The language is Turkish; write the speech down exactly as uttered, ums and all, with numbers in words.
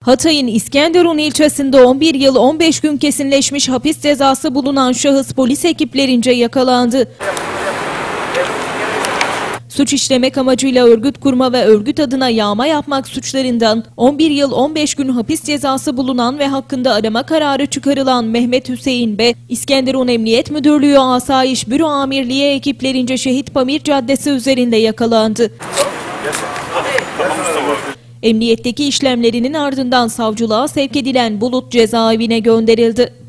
Hatay'ın İskenderun ilçesinde on bir yıl on beş gün kesinleşmiş hapis cezası bulunan şahıs polis ekiplerince yakalandı. Suç işlemek amacıyla örgüt kurma ve örgüt adına yağma yapmak suçlarından on bir yıl on beş gün hapis cezası bulunan ve hakkında arama kararı çıkarılan Mehmet Hüseyin B. İskenderun Emniyet Müdürlüğü Asayiş Büro Amirliği ekiplerince Şehit Pamir Caddesi üzerinde yakalandı. Emniyetteki işlemlerinin ardından savcılığa sevk edilen Bulut cezaevine gönderildi.